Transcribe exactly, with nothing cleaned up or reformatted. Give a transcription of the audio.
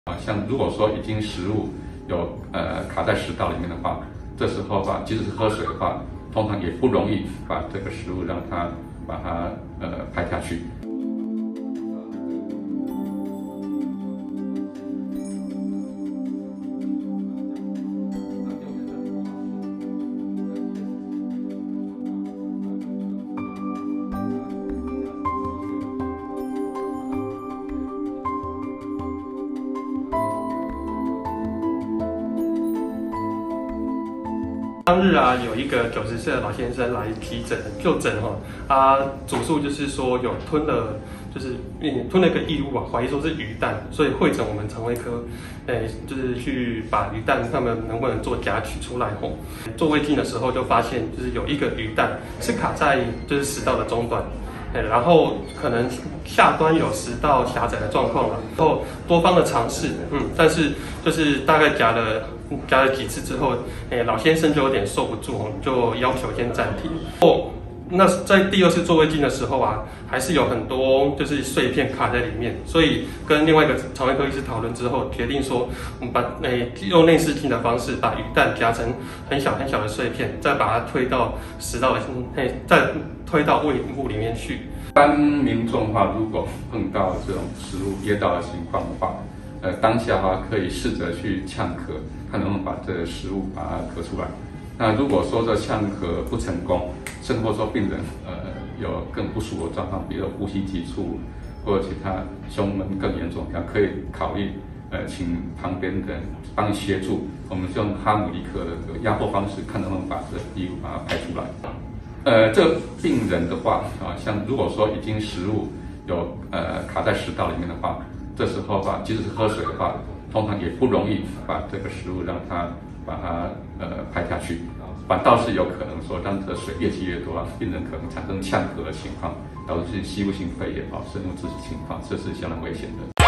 啊，像如果说已经食物有呃卡在食道里面的话，这时候吧，即使是喝水的话，通常也不容易把这个食物让它把它呃排下去。 当日啊，有一个九十岁的老先生来急诊就诊哈，他主诉就是说有吞了，就是嗯吞了一个异物啊，怀疑说是鱼蛋，所以会诊我们肠胃科，诶、欸，就是去把鱼蛋他们能不能做夹取出来吼。做胃镜的时候就发现，就是有一个鱼蛋是卡在就是食道的中段。欸、然后可能下端有食道狭窄的状况了，然后多方的尝试，嗯，但是就是大概夹了夹了几次之后，哎、欸，老先生就有点受不住，就要求先暂停。哦，那在第二次做胃镜的时候啊，还是有很多就是碎片卡在里面，所以跟另外一个肠胃科医师讨论之后，决定说我们把诶、欸、用内视镜的方式把鱼蛋夹成很小很小的碎片，再把它推到食道的，嘿、欸，再推到胃部里面去。 一般民众的话，如果碰到这种食物噎到的情况的话，呃，当下的话可以试着去呛咳，看能不能把这个食物把它咳出来。那如果说这呛咳不成功，甚至说病人呃有更不舒服的状况，比如呼吸急促或者其他胸闷更严重，可以考虑呃请旁边的人帮你协助，我们用哈姆立克的这个压迫方式，看能不能把这个异物把它排出来。呃，这个病人的话啊，像如果说已经食物有呃卡在食道里面的话，这时候吧，即使是喝水的话，通常也不容易把这个食物让它把它呃排下去，反倒是有可能说让这水越积越多，病人可能产生呛咳的情况，导致吸入性肺炎啊，深入窒息情况，这是相当危险的。